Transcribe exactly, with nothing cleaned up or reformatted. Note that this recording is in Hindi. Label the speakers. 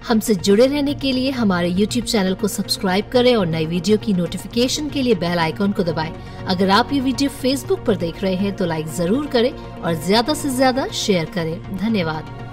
Speaker 1: हमसे जुड़े रहने के लिए हमारे यूट्यूब चैनल को सब्सक्राइब करें और नई वीडियो की नोटिफिकेशन के लिए बेल आइकॉन को दबाएं। अगर आप ये वीडियो फेसबुक पर देख रहे हैं तो लाइक जरूर करें और ज्यादा से ज्यादा शेयर करें। धन्यवाद।